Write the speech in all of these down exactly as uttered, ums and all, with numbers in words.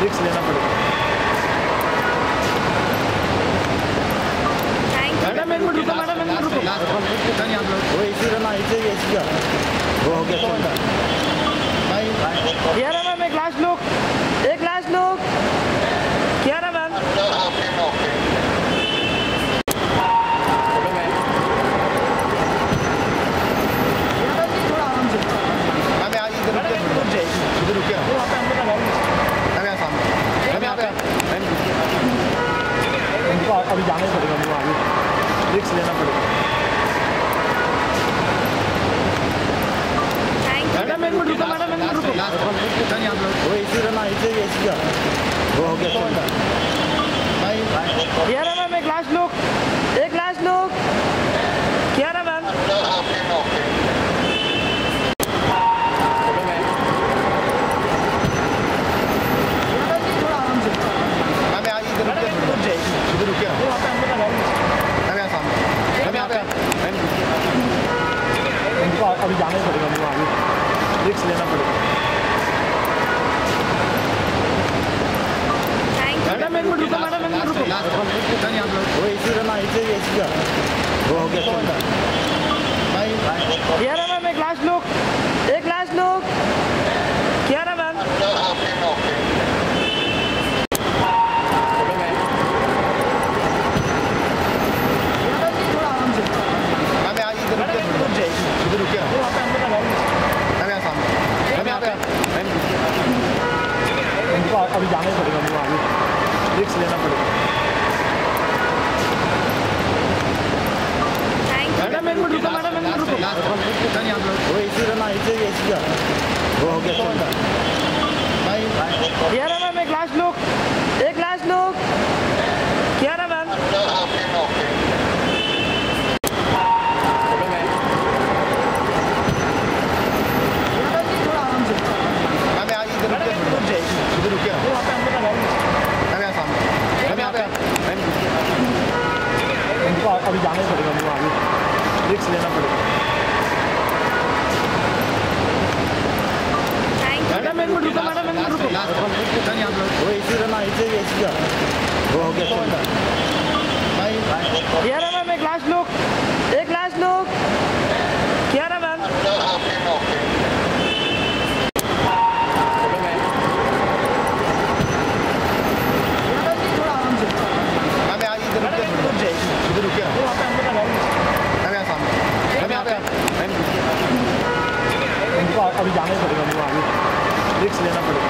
Risk लेना पड़ेगा। Madam एक मिनट रुको, मैडम एक मिनट रुको। वो इसी रहना इसे एसी का वो हो गया कौन भाई क्या रहा मैम? एक लास्ट लोग एक लास्ट लोग क्या रहा मैम? उनको अभी जाना ही पड़ेगा, उनको आगे रिस्क लेना पड़ेगा। मैडम एक मिनट रुको, मैडम एक मिनट रुको। वो इसी रहना इसे एसी का वो हो गया कौन भाई क्या रहा मैम? एक लास्ट लोग एक लास्ट लोग क्या रहा मैम? उनको अभी जाना ही पड़ेगा, उनको आगे रिस्क लेना पड़ेगा। मैडम एक मिनट रुको, मैडम एक मिनट रुको। वो इसी रहना इसे एसी का वो हो गया कौन भाई क्या रहा मैम? एक लास्ट लोग एक लास्ट लोग क्या रहा मैम? उनको अभी जाना ही पड़ेगा, उनको आगे रिस्क लेना पड़ेगा। मैडम एक मिनट रुको, मैडम एक मिनट रुको। वो इसी रहना इसे एसी का वो हो गया कौन भाई क्या रहा मैम? एक लास्ट लोग एक लास्ट लोग क्या रहा मैम? उनको अभी जाना ही पड़ेगा, उनको आगे रिस्क लेना पड़ेगा। मैडम एक मिनट रुको, मैडम एक मिनट रुको। वो इसी रहना इसे एसी का वो हो गया कौन भाई क्या रहा मैम? एक लास्ट लोग एक लास्ट लोग क्या रहा मैम? उनको अभी जाना ही पड़ेगा, उनको आगे रिस्क लेना पड़ेगा।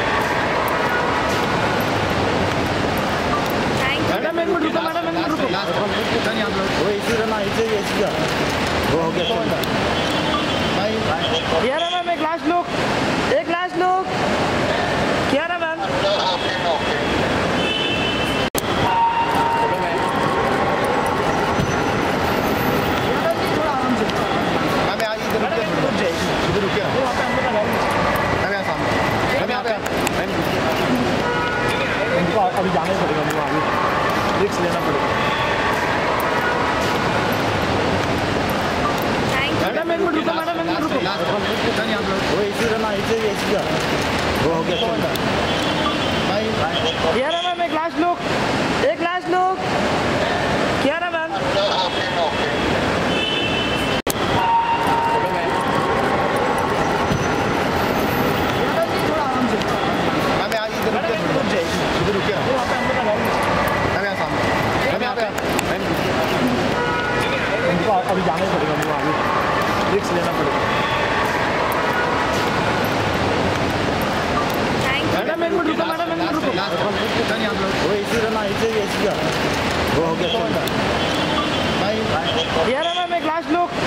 मैडम एक मिनट रुको, मैडम एक मिनट रुको। वो इसी रहना इसे एसी का वो हो गया कौन भाई क्या रहा मैम? एक लास्ट लोग एक लास्ट लोग क्या रहा मैम? उनको अभी जाना ही पड़ेगा, उनको आगे रिस्क लेना पड़ेगा। मैडम एक मिनट रुको, मैडम एक मिनट रुको। वो इसी रहना इसे एसी का वो हो गया कौन भाई क्या रहा मैम? एक लास्ट लोग एक लास्ट लोग क्या रहा मैम? उनको अभी जाना ही पड़ेगा, उनको आगे रिस्क लेना पड़ेगा। मैडम एक मिनट रुको, मैडम एक मिनट रुको। वो इसी रहना इसे एसी का वो हो गया कौन भाई क्या रहा मैम? एक लास्ट लोग